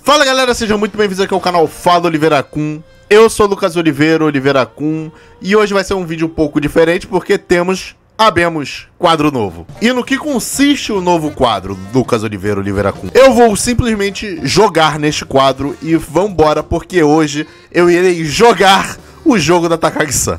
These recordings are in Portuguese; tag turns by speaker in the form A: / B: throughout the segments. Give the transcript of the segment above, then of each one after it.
A: Fala galera, sejam muito bem-vindos aqui ao canal Fala Oliveira Kun. Eu sou o Lucas Oliveira, Oliveira Kun, e hoje vai ser um vídeo um pouco diferente porque abemos quadro novo. E no que consiste o novo quadro, Lucas Oliveira, Oliveira Kun? Eu vou simplesmente jogar neste quadro e vambora, porque hoje eu irei jogar o jogo da Takagi-san.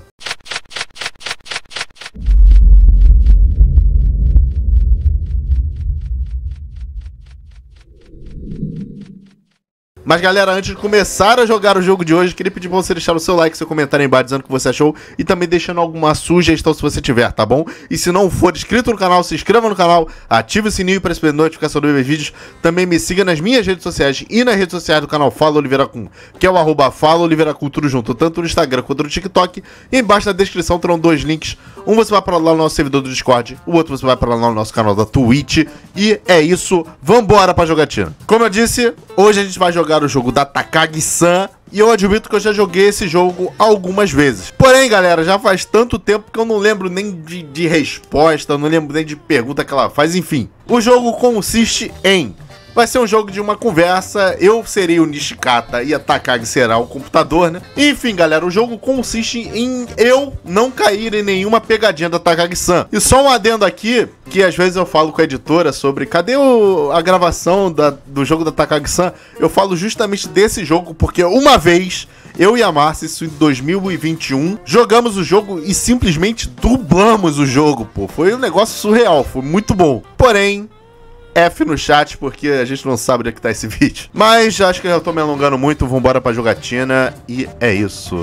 A: Mas galera, antes de começar a jogar o jogo de hoje, queria pedir pra você deixar o seu like, seu comentário aí embaixo dizendo o que você achou e também deixando alguma sugestão se você tiver, tá bom? E se não for inscrito no canal, se inscreva no canal, ative o sininho para receber notificação dos meus vídeos. Também me siga nas minhas redes sociais e nas redes sociais do canal Fala Oliveira Kun, que é o @Fala Oliveira Kun, tudo junto, tanto no Instagram quanto no TikTok. E embaixo na descrição terão dois links. Um você vai para lá no nosso servidor do Discord, o outro você vai para lá no nosso canal da Twitch. E é isso, vambora pra jogatina. Como eu disse, hoje a gente vai jogar o jogo da Takagi-san, e eu admito que eu já joguei esse jogo algumas vezes. Porém, galera, já faz tanto tempo que eu não lembro nem de resposta, não lembro nem de pergunta que ela faz, enfim. O jogo consiste em... vai ser um jogo de uma conversa, eu serei o Nishikata e a Takagi será o computador, né? Enfim, galera, o jogo consiste em eu não cair em nenhuma pegadinha da Takagi-san. E só um adendo aqui, que às vezes eu falo com a editora sobre cadê a gravação do jogo da Takagi-san. Eu falo justamente desse jogo, porque uma vez... eu e a Márcia, isso em 2021, jogamos o jogo e simplesmente dublamos o jogo, pô. Foi um negócio surreal, foi muito bom. Porém... F no chat, porque a gente não sabe onde é que tá esse vídeo. Mas acho que eu tô me alongando muito, vambora pra jogatina. E é isso.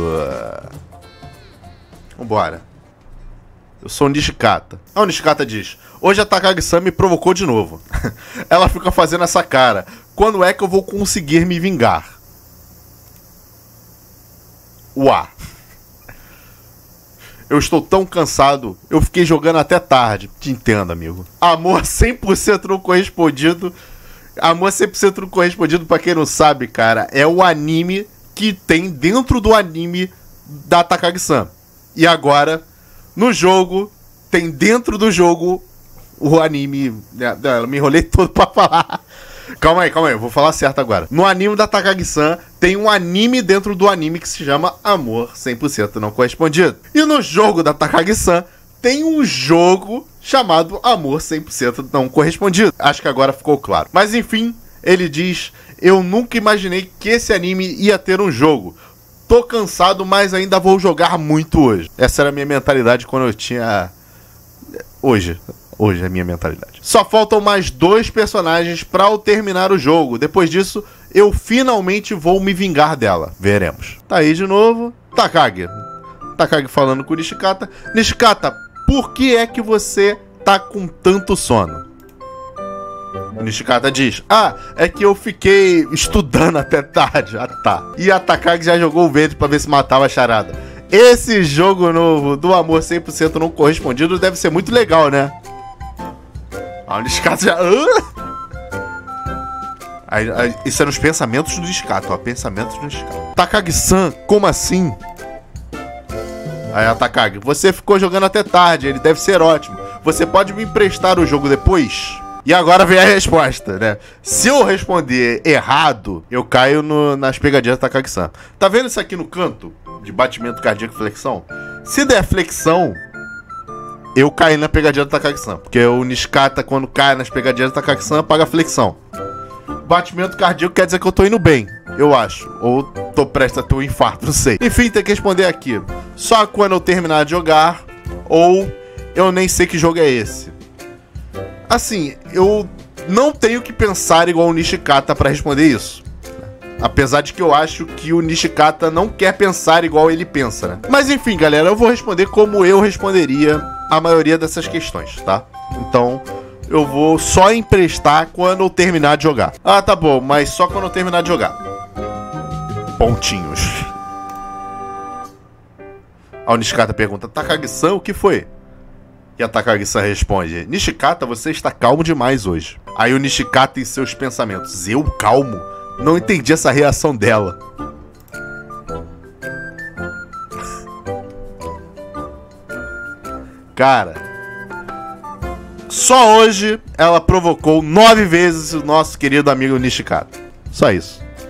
A: Vambora. Eu sou o Nishikata. O Nishikata diz: hoje a Takagi-san me provocou de novo. Ela fica fazendo essa cara. Quando é que eu vou conseguir me vingar? Uá. Eu estou tão cansado, eu fiquei jogando até tarde. Te entendo, amigo. Amor 100% não correspondido. Amor 100% não correspondido, pra quem não sabe, cara, é o anime que tem dentro do anime da Takagi-san. E agora, no jogo, tem dentro do jogo o anime... Eu me enrolei todo pra falar. Calma aí, eu vou falar certo agora. No anime da Takagi-san, tem um anime dentro do anime que se chama Amor 100% não correspondido. E no jogo da Takagi-san, tem um jogo chamado Amor 100% não correspondido. Acho que agora ficou claro. Mas enfim, ele diz: eu nunca imaginei que esse anime ia ter um jogo. Tô cansado, mas ainda vou jogar muito hoje. Essa era a minha mentalidade quando eu tinha... Hoje é a minha mentalidade. Só faltam mais 2 personagens pra eu terminar o jogo. Depois disso, eu finalmente vou me vingar dela. Veremos. Tá aí de novo. Takagi. Takagi falando com o Nishikata. Nishikata, por que é que você tá com tanto sono? O Nishikata diz: ah, é que eu fiquei estudando até tarde. Ah, tá. E a Takagi já jogou o verde pra ver se matava a charada. Esse jogo novo do Amor 100% não correspondido deve ser muito legal, né? O Nishikata já... Isso eram os pensamentos do Nishikata, ó. Pensamentos do Nishikata. Takagi-san, como assim? Aí a Takagi: você ficou jogando até tarde, ele deve ser ótimo. Você pode me emprestar o jogo depois? E agora vem a resposta, né? Se eu responder errado, eu caio nas pegadinhas da Takagi-san. Tá vendo isso aqui no canto? De batimento cardíaco e flexão? Se der flexão... eu caí na pegadinha da Takagi-san. Porque o Nishikata, quando cai nas pegadinhas da Takagi-san, paga flexão. Batimento cardíaco quer dizer que eu tô indo bem, eu acho. Ou tô prestes a ter um infarto, não sei. Enfim, tem que responder aqui: só quando eu terminar de jogar, ou eu nem sei que jogo é esse. Assim, eu não tenho que pensar igual o Nishikata pra responder isso. Apesar de que eu acho que o Nishikata não quer pensar igual ele pensa, né? Mas enfim, galera, eu vou responder como eu responderia a maioria dessas questões, tá? Então, eu vou só emprestar quando eu terminar de jogar. Ah, tá bom, mas só quando eu terminar de jogar. Pontinhos. Aí o Nishikata pergunta: Takagi-san, o que foi? E a Takagi-san responde: Nishikata, você está calmo demais hoje. Aí o Nishikata, em seus pensamentos: eu calmo? Não entendi essa reação dela. Cara, só hoje ela provocou 9 vezes o nosso querido amigo Nishikata. Só isso.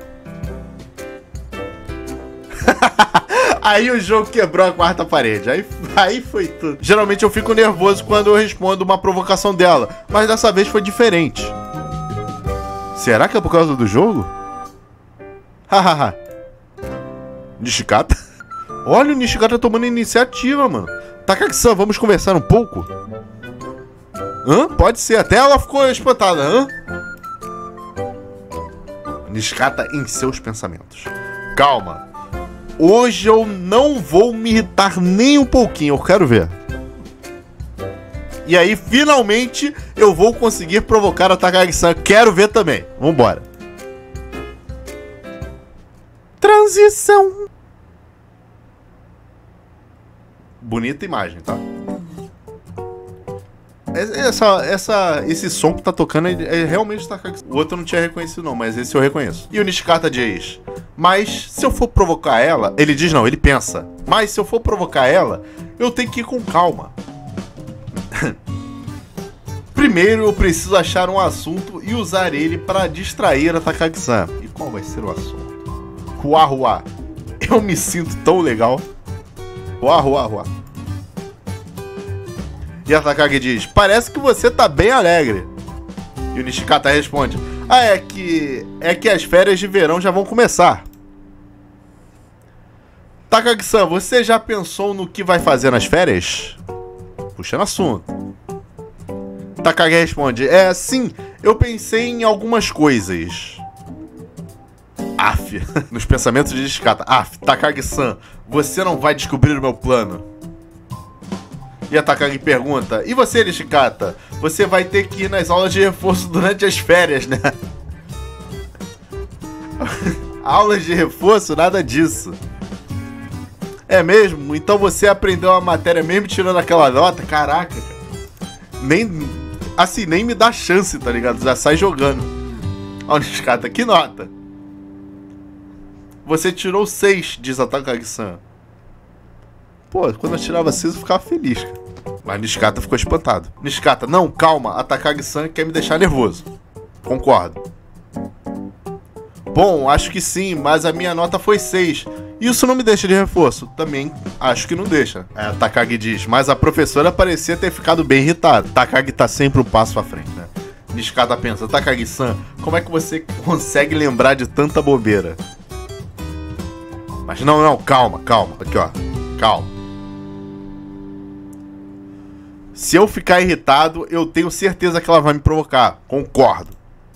A: Aí o jogo quebrou a quarta parede. Aí foi tudo. Geralmente eu fico nervoso quando eu respondo uma provocação dela, mas dessa vez foi diferente. Será que é por causa do jogo? Hahaha. Nishikata? Olha o Nishikata tomando iniciativa, mano. Takagi-san, vamos conversar um pouco? Hã? Pode ser. Até ela ficou espantada. Hã? Nishikata em seus pensamentos. Calma. Hoje eu não vou me irritar nem um pouquinho. Eu quero ver. E aí, finalmente, eu vou conseguir provocar a Takagi-san. Quero ver também. Vambora. Transição. Bonita imagem, tá? Esse som que tá tocando é realmente Takagi-san. O outro eu não tinha reconhecido não, mas esse eu reconheço. E o Nishikata diz: mas se eu for provocar ela... Ele diz não, ele pensa: mas se eu for provocar ela, eu tenho que ir com calma. Primeiro eu preciso achar um assunto e usar ele para distrair a Takagi-san. E qual vai ser o assunto? Huahua. Eu me sinto tão legal. Huahua. E a Takagi diz: parece que você tá bem alegre. E o Nishikata responde: ah, é que as férias de verão já vão começar. Takagi-san, você já pensou no que vai fazer nas férias? Puxando assunto. Takagi responde: sim, eu pensei em algumas coisas. Aff, nos pensamentos de Nishikata. Takagi-san, você não vai descobrir o meu plano. E a Takagi pergunta: e você, Nishikata? Você vai ter que ir nas aulas de reforço durante as férias, né? Aulas de reforço? Nada disso. É mesmo? Então você aprendeu a matéria mesmo tirando aquela nota? Caraca, cara. Nem me dá chance, tá ligado? Já sai jogando. Ó, Nishikata, que nota? Você tirou 6, diz a Takagi-san. Pô, quando eu tirava 6 eu ficava feliz, cara. Mas Nishikata ficou espantado. Nishikata: não, calma, a Takagi-san quer me deixar nervoso. Concordo. Bom, acho que sim, mas a minha nota foi 6. Isso não me deixa de reforço. Também acho que não deixa. A Takagi diz: mas a professora parecia ter ficado bem irritada. Takagi tá sempre um passo à frente, né? Nishikata pensa: Takagi-san, como é que você consegue lembrar de tanta bobeira? Mas não, calma. Aqui, ó. Calma. Se eu ficar irritado, eu tenho certeza que ela vai me provocar. Concordo.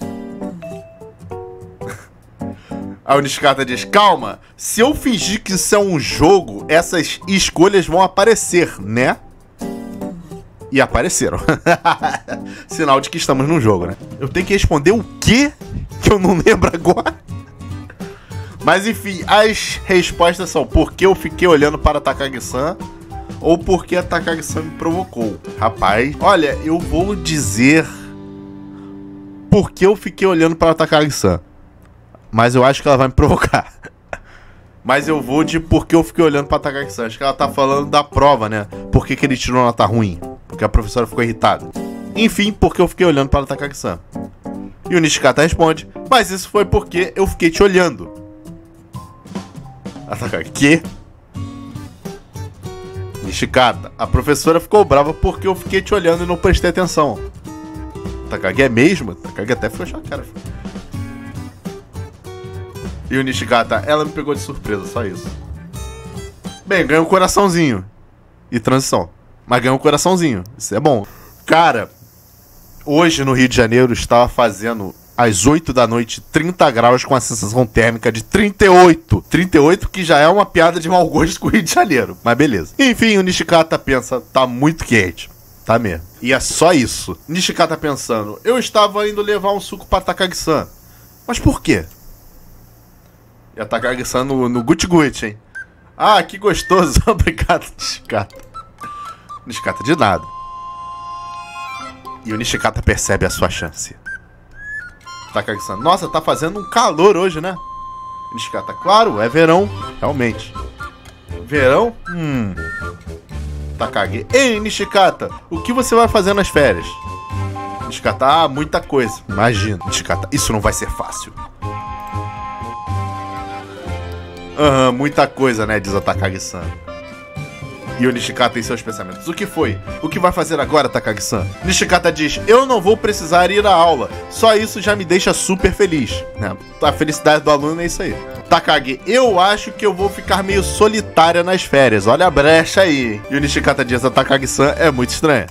A: Aí o Nishikata diz: calma, se eu fingir que isso é um jogo, essas escolhas vão aparecer, né? E apareceram. Sinal de que estamos num jogo, né? Eu tenho que responder o quê? Que eu não lembro agora. Mas enfim, as respostas são: porque eu fiquei olhando para a Takagi-san ou porque a Takagi-san me provocou. Rapaz, olha, eu vou dizer porque eu fiquei olhando para a Takagi-san. Mas eu acho que ela vai me provocar. Mas eu vou de porque eu fiquei olhando pra Takagi-san. Acho que ela tá falando da prova, né? Por que ele tirou nota ruim? Porque a professora ficou irritada. Enfim, porque eu fiquei olhando para Takagi-san. E o Nishikata responde: mas isso foi porque eu fiquei te olhando. A Takagi: quê? Nishikata: a professora ficou brava porque eu fiquei te olhando e não prestei atenção. A Takagi: é mesmo? A Takagi até fechou a cara. E o Nishikata: ela me pegou de surpresa, só isso. Bem, ganhou um coraçãozinho. E transição. Mas ganhou um coraçãozinho. Isso é bom. Cara, hoje no Rio de Janeiro estava fazendo às 8 da noite 30 graus com a sensação térmica de 38. 38 que já é uma piada de mau gosto com o Rio de Janeiro. Mas beleza. Enfim, o Nishikata pensa: tá muito quente. Tá mesmo. E é só isso. Nishikata pensando: eu estava indo levar um suco pra Takagi-san. Mas por quê? E a Takagi-san no guti-guti, hein? Ah, que gostoso. Obrigado, Nishikata. Nishikata: de nada. E o Nishikata percebe a sua chance. Takagi-san: nossa, tá fazendo um calor hoje, né? Nishikata: claro, é verão. Realmente. Verão? Takagi: ei, Nishikata, o que você vai fazer nas férias? Nishikata: muita coisa. Imagina. Nishikata: isso não vai ser fácil. Aham, muita coisa, né, diz a Takagi-san. E o Nishikata em seus pensamentos. O que foi? O que vai fazer agora, Takagi-san? Nishikata diz, eu não vou precisar ir à aula. Só isso já me deixa super feliz. A felicidade do aluno é isso aí. Takagi, eu acho que eu vou ficar meio solitária nas férias. Olha a brecha aí. E o Nishikata diz, a Takagi-san é muito estranha.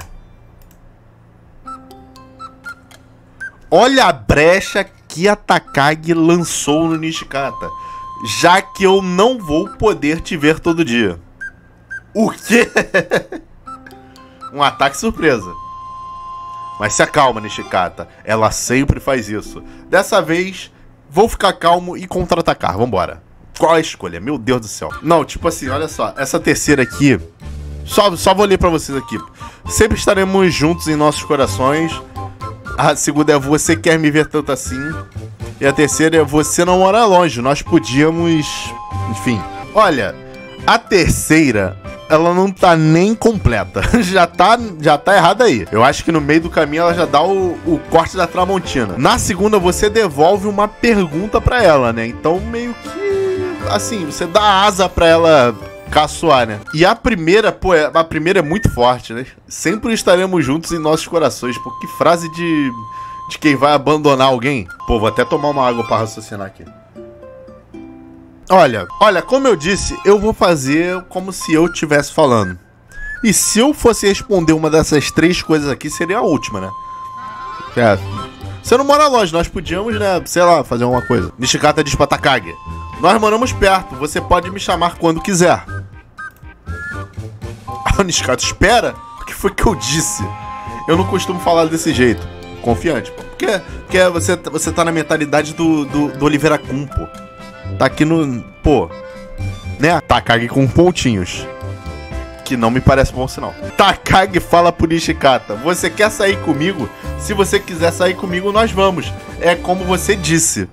A: Olha a brecha que a Takagi lançou no Nishikata. Já que eu não vou poder te ver todo dia. O quê? Um ataque surpresa. Mas se acalma, Nishikata. Ela sempre faz isso. Dessa vez, vou ficar calmo e contra-atacar. Vambora. Qual a escolha? Meu Deus do céu. Não, tipo assim, olha só. Essa terceira aqui... Só vou ler pra vocês aqui. Sempre estaremos juntos em nossos corações. A segunda é você quer me ver tanto assim. E a terceira é você não mora longe. Nós podíamos... Enfim. Olha, a terceira... ela não tá nem completa. já tá errada aí. Eu acho que no meio do caminho ela já dá o corte da Tramontina. Na segunda, você devolve uma pergunta pra ela, né? Então, meio que... assim, você dá asa pra ela caçoar, né? E a primeira, pô, a primeira é muito forte, né? Sempre estaremos juntos em nossos corações. Pô, que frase de quem vai abandonar alguém. Pô, vou até tomar uma água pra raciocinar aqui. Olha, como eu disse, eu vou fazer como se eu estivesse falando. E se eu fosse responder uma dessas três coisas aqui, seria a última, né? Você não mora longe, nós podíamos, né, sei lá, fazer alguma coisa. Nishikata diz pra Takagi, nós moramos perto, você pode me chamar quando quiser. Ah, o Nishikata, espera, o que foi que eu disse? Eu não costumo falar desse jeito, confiante, pô. Porque você tá na mentalidade do Oliveira Kun, pô. Tá aqui no... pô, né? Takagi com pontinhos. Que não me parece bom sinal. Takagi fala pro Nishikata, você quer sair comigo? Se você quiser sair comigo, nós vamos. É como você disse.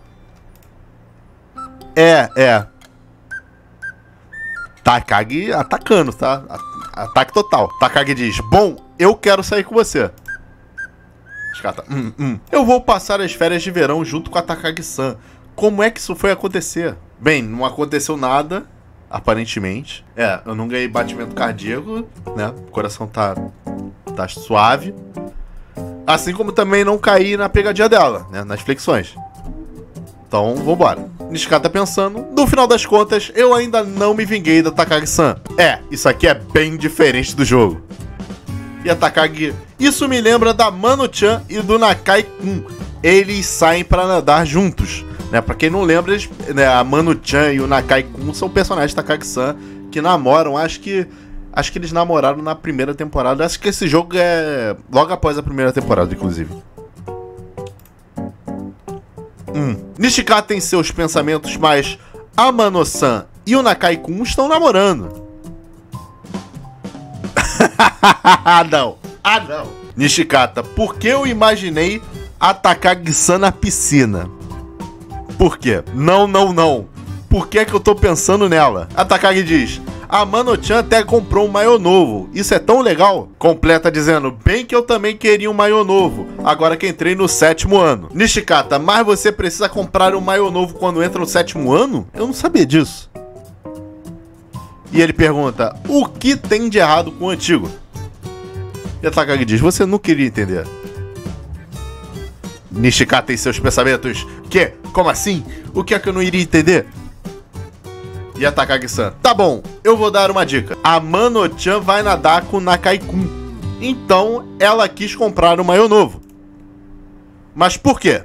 A: É. Takagi atacando, tá? Ataque total. Takagi diz, bom, eu quero sair com você. Nishikata, Eu vou passar as férias de verão junto com a Takagi-san. Como é que isso foi acontecer? Bem, não aconteceu nada, aparentemente. Eu não ganhei batimento cardíaco, né? O coração tá suave. Assim como também não caí na pegadinha dela, né? Nas flexões. Então, vambora. Nishikata pensando, no final das contas, eu ainda não me vinguei da Takagi-san. Isso aqui é bem diferente do jogo. E a Takagi, isso me lembra da Mano-chan e do Nakai-kun. Eles saem pra nadar juntos. Né, pra quem não lembra, a Mano-chan e o Nakai-kun são personagens da Takagi-san que namoram. Acho que eles namoraram na primeira temporada. Acho que esse jogo é logo após a primeira temporada, inclusive. Nishikata tem seus pensamentos, mas a Mano-san e o Nakai-kun estão namorando. Não. Nishikata, por que eu imaginei a Takagi-san na piscina? Por quê? Não. Por que eu tô pensando nela? A Takagi diz, a Mano-chan até comprou um maiô novo. Isso é tão legal? Completa dizendo, bem que eu também queria um maiô novo, agora que entrei no 7º ano. Nishikata, mas você precisa comprar um maiô novo quando entra no 7º ano? Eu não sabia disso. E ele pergunta, o que tem de errado com o antigo? E a Takagi diz, você não queria entender. Nishikata tem seus pensamentos. Que? Como assim? O que é que eu não iria entender? E a Takagi-san, tá bom, eu vou dar uma dica. A Mano-chan vai nadar com o Nakai-kun. Então, ela quis comprar um maiô novo. Mas por quê?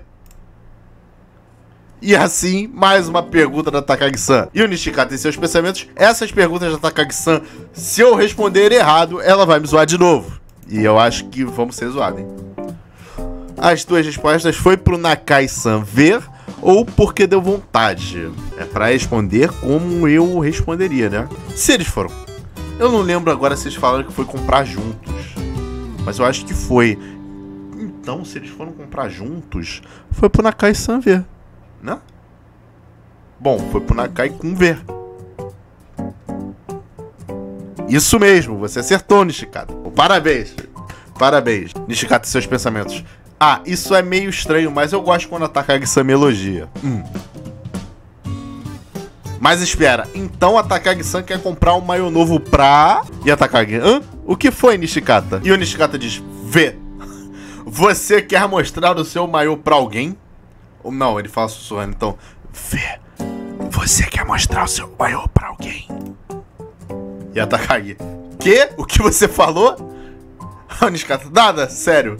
A: E assim, mais uma pergunta da Takagi-san. E o Nishikata tem seus pensamentos. Essas perguntas da Takagi-san, se eu responder errado, ela vai me zoar de novo. E eu acho que vamos ser zoados, hein? As duas respostas foi pro Nakai-san ver ou porque deu vontade. É pra responder como eu responderia, né? Se eles foram. Eu não lembro agora se eles falaram que foi comprar juntos. Mas eu acho que foi. Então, se eles foram comprar juntos, foi pro Nakai-san ver, né? Bom, foi pro Nakai-kun ver. Isso mesmo, você acertou, Nishikata. Parabéns. Parabéns. Nishikata e seus pensamentos. Ah, isso é meio estranho, mas eu gosto quando a Takagi-san me elogia. Mas espera, então a Takagi-san quer comprar um maiô novo pra... E a Takagi, hã? O que foi, Nishikata? E o Nishikata diz, vê, você quer mostrar o seu maiô pra alguém? Ou não, ele fala sussurrando, então, vê, você quer mostrar o seu maiô pra alguém? E a Takagi, quê? O que você falou? O Nishikata, nada, sério.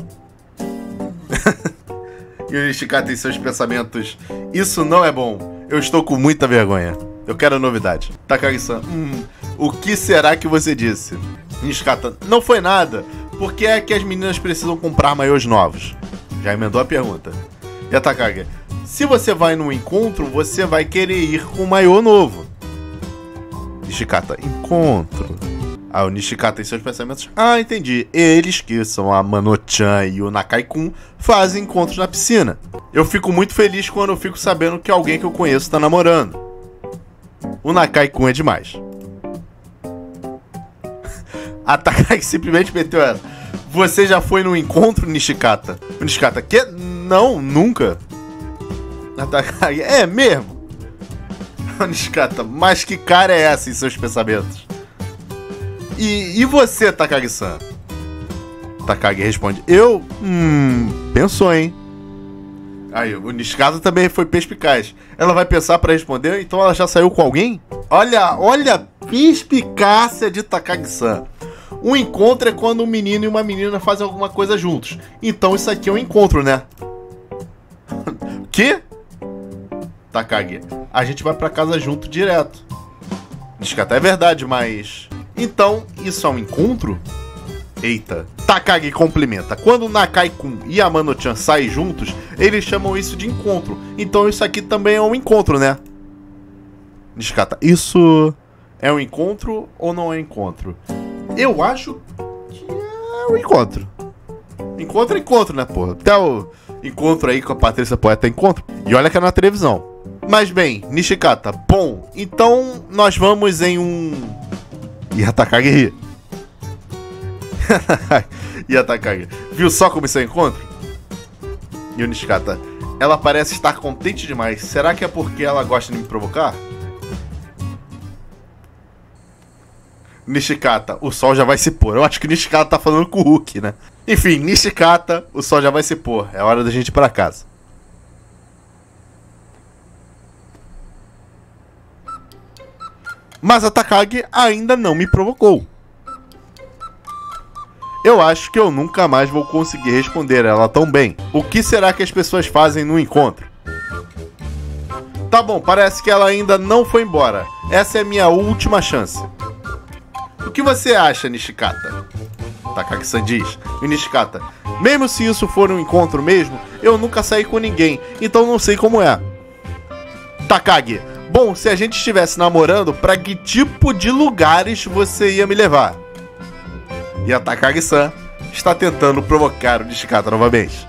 A: E o Nishikata tem seus pensamentos, isso não é bom, eu estou com muita vergonha. Eu quero novidade. Takagi-san, o que será que você disse? Nishikata, não foi nada. Por que é que as meninas precisam comprar maiôs novos? Já emendou a pergunta. E a Takagi, se você vai num encontro, você vai querer ir com um maiô novo. Nishikata, encontro. O Nishikata tem seus pensamentos. Entendi. Eles, que são a Mano-chan e o Nakai-kun, fazem encontros na piscina. Eu fico muito feliz quando eu fico sabendo que alguém que eu conheço tá namorando. O Nakai-kun é demais. A Takagi simplesmente meteu essa. Você já foi num encontro, Nishikata? O Nishikata, que? Não, nunca. A Takagi, é mesmo? O Nishikata, mas que cara é essa em seus pensamentos? E você, Takagi-san? Takagi responde, eu? Pensou, hein? Aí, o Nishikata também foi perspicaz. Ela vai pensar pra responder, então ela já saiu com alguém? Olha a perspicácia de Takagi-san. Um encontro é quando um menino e uma menina fazem alguma coisa juntos. Então isso aqui é um encontro, né? Que? Takagi, a gente vai pra casa junto direto. Nishikata, é verdade, mas... Então, isso é um encontro? Eita. Takagi complementa. Quando o Nakai-kun e a Mano-chan saem juntos, eles chamam isso de encontro. Então isso aqui também é um encontro, né? Nishikata, isso é um encontro ou não é encontro? Eu acho que é um encontro. Encontro é encontro, né, porra? Até o encontro aí com a Patrícia Poeta é encontro. E olha que é na televisão. Mas bem, Nishikata, bom, então nós vamos em um... E a Takagi ri. E a Takagi, viu só como isso é encontro? E o Nishikata, ela parece estar contente demais. Será que é porque ela gosta de me provocar? Nishikata, o sol já vai se pôr. Eu acho que o Nishikata tá falando com o Hulk, né? Enfim, Nishikata, o sol já vai se pôr. É hora da gente ir pra casa. Mas a Takagi ainda não me provocou. Eu acho que eu nunca mais vou conseguir responder ela tão bem. O que será que as pessoas fazem no encontro? Tá bom, parece que ela ainda não foi embora. Essa é a minha última chance. O que você acha, Nishikata? Takagi-san diz. E Nishikata, mesmo se isso for um encontro mesmo, eu nunca saí com ninguém, então não sei como é. Takagi, bom, se a gente estivesse namorando, pra que tipo de lugares você ia me levar? E a Takagi-san está tentando provocar o Nishikata novamente.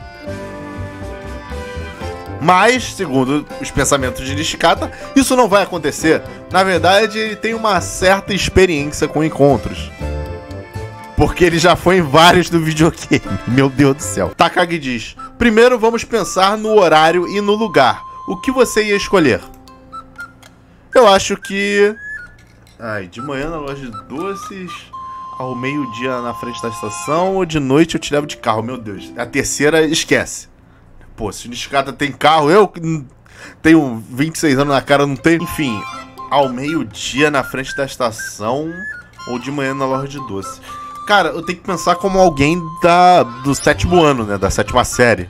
A: Mas, segundo os pensamentos de Nishikata, isso não vai acontecer. Na verdade, ele tem uma certa experiência com encontros. Porque ele já foi em vários do videogame. Meu Deus do céu. Takagi diz, primeiro vamos pensar no horário e no lugar. O que você ia escolher? Eu acho que... de manhã na loja de doces, ao meio-dia na frente da estação, ou de noite eu te levo de carro. Meu Deus, a terceira esquece. Pô, se o Nishikata tem carro, eu tenho 26 anos na cara, não tenho. Enfim, ao meio-dia na frente da estação, ou de manhã na loja de doces. Cara, eu tenho que pensar como alguém do 7º ano, né, da 7ª série.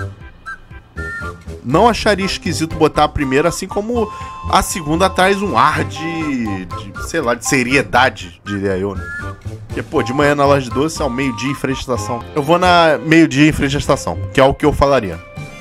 A: Não acharia esquisito botar a primeira, assim como a segunda traz um ar sei lá, de seriedade, diria eu, né? Porque, pô, de manhã na loja de doce, ao meio-dia em frente à estação. Eu vou na meio-dia em frente à estação, que é o que eu falaria.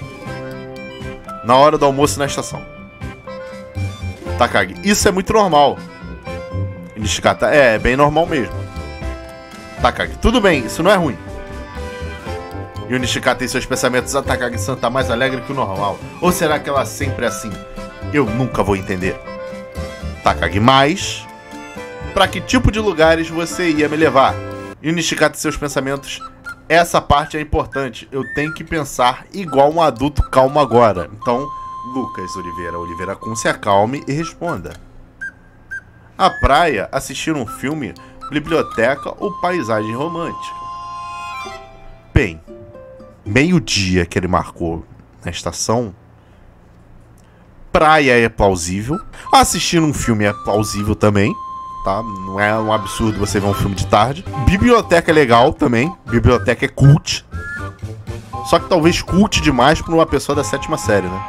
A: Na hora do almoço na estação. Takagi, isso é muito normal. Nishikata, é bem normal mesmo. Takagi, tudo bem, isso não é ruim. E o Nishikata tem seus pensamentos, a Takagi-san tá mais alegre que o normal. Ou será que ela sempre é assim? Eu nunca vou entender. Takagi, mas... pra que tipo de lugares você ia me levar? E o Nishikata tem seus pensamentos, essa parte é importante. Eu tenho que pensar igual um adulto calmo agora. Então, Lucas Oliveira. Oliveira Kun, se acalme e responda. A praia, assistir um filme, biblioteca ou paisagem romântica? Bem, meio-dia que ele marcou na estação. Praia é plausível. Assistir um filme é plausível também, tá? Não é um absurdo você ver um filme de tarde. Biblioteca é legal também. Biblioteca é cult. Só que talvez cult demais pra uma pessoa da 7ª série, né?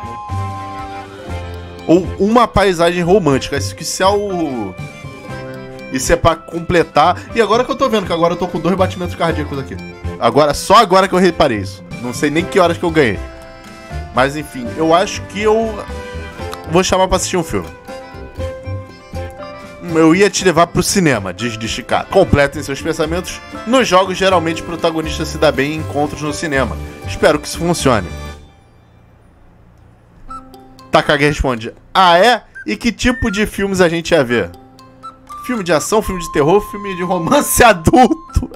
A: Ou uma paisagem romântica. Isso é o... Isso é pra completar. E agora que eu tô vendo, que agora eu tô com 2 batimentos cardíacos aqui. Só agora que eu reparei isso. Não sei nem que horas que eu ganhei. Mas enfim, eu acho que eu vou chamar pra assistir um filme. Eu ia te levar pro cinema, diz de Chicago. Completem seus pensamentos. Nos jogos, geralmente, o protagonista se dá bem em encontros no cinema. Espero que isso funcione. Takagi responde: ah, é? E que tipo de filmes a gente ia ver? Filme de ação, filme de terror, filme de romance adulto?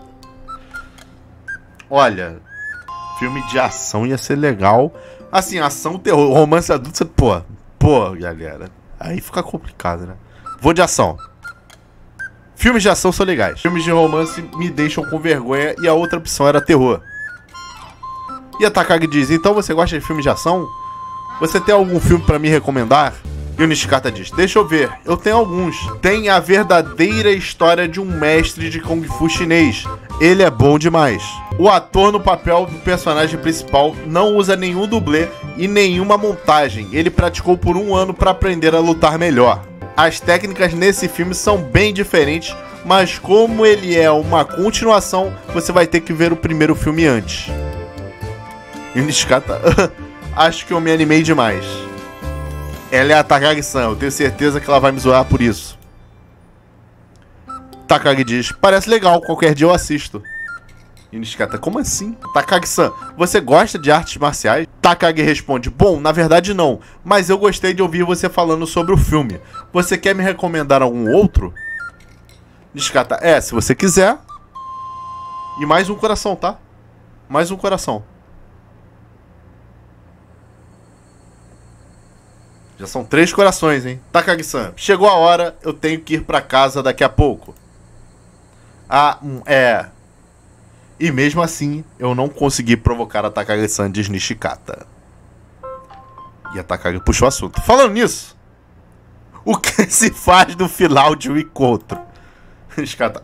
A: Olha, filme de ação ia ser legal. Assim, ação, terror, romance adulto, pô, galera. Aí fica complicado, né? Vou de ação. Filmes de ação são legais. Filmes de romance me deixam com vergonha e a outra opção era terror. E a Takagi diz: então você gosta de filmes de ação? Você tem algum filme pra me recomendar? E o Nishikata diz: deixa eu ver, eu tenho alguns. Tem A Verdadeira História de um Mestre de Kung Fu Chinês. Ele é bom demais. O ator no papel do personagem principal não usa nenhum dublê e nenhuma montagem. Ele praticou por 1 ano para aprender a lutar melhor. As técnicas nesse filme são bem diferentes, mas como ele é uma continuação, você vai ter que ver o primeiro filme antes. E o Nishikata: acho que eu me animei demais. Ela é a Takagi-san, eu tenho certeza que ela vai me zoar por isso. Takagi diz: parece legal, qualquer dia eu assisto. E o Nishikata: como assim? Takagi-san, você gosta de artes marciais? Takagi responde: bom, na verdade não, mas eu gostei de ouvir você falando sobre o filme. Você quer me recomendar algum outro? Nishikata: se você quiser. E mais um coração, tá? Mais um coração. Já são 3 corações, hein? Takagi-san, chegou a hora, eu tenho que ir pra casa daqui a pouco. E mesmo assim, eu não consegui provocar a Takagi-san, diz Nishikata. E a Takagi puxou o assunto. Falando nisso, o que se faz no final de um encontro? Nishikata: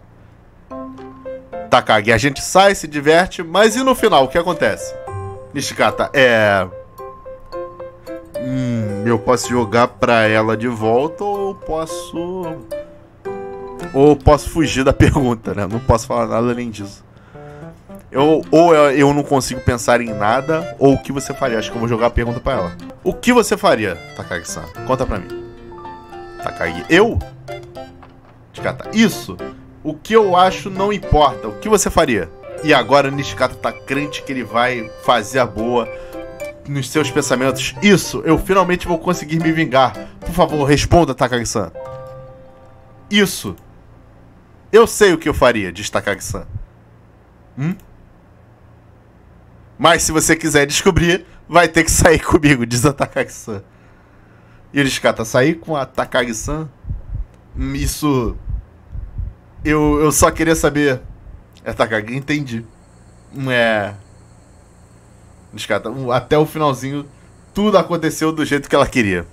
A: Takagi, a gente sai, se diverte, mas e no final, o que acontece? Nishikata: eu posso jogar pra ela de volta ou posso fugir da pergunta, né? Não posso falar nada além disso. Eu não consigo pensar em nada, ou o que você faria? Acho que eu vou jogar a pergunta pra ela. O que você faria, Takagi-san? Conta pra mim. Takagi: eu? Nishikata: isso. O que eu acho não importa. O que você faria? E agora o Nishikata tá crente que ele vai fazer a boa nos seus pensamentos. Isso, eu finalmente vou conseguir me vingar. Por favor, responda, Takagi-san. Isso. Eu sei o que eu faria, diz Takagi-san. Mas se você quiser descobrir, vai ter que sair comigo, diz a Takagi-san. E o Nishikata: sair com a Takagi-san? Isso... Eu só queria saber... Takagi, entendi. Nishikata: até o finalzinho, tudo aconteceu do jeito que ela queria.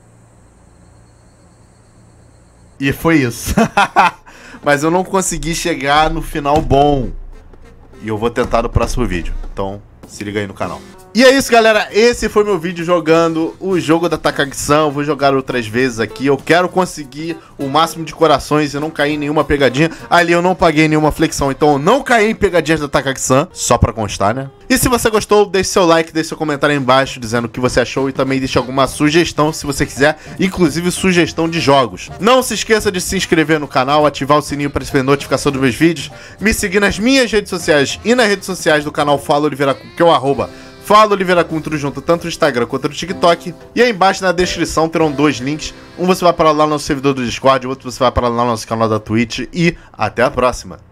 A: E foi isso. Mas eu não consegui chegar no final bom. E eu vou tentar no próximo vídeo. Então, se liga aí no canal. E é isso, galera. Esse foi meu vídeo jogando o jogo da Takagi-san. Vou jogar outras vezes aqui. Eu quero conseguir o máximo de corações e não cair em nenhuma pegadinha. Ali eu não paguei nenhuma flexão, então eu não caí em pegadinhas da Takagi-san. Só pra constar, né? E se você gostou, deixe seu like, deixe seu comentário aí embaixo dizendo o que você achou. E também deixe alguma sugestão, se você quiser. Inclusive sugestão de jogos. Não se esqueça de se inscrever no canal, ativar o sininho para receber notificação dos meus vídeos. Me seguir nas minhas redes sociais e nas redes sociais do canal Fala Oliveira, que é o @Fala Oliveira Com, tudo junto, tanto no Instagram quanto no TikTok. E aí embaixo na descrição terão 2 links. Um você vai para lá no nosso servidor do Discord, o outro você vai para lá no nosso canal da Twitch. E até a próxima!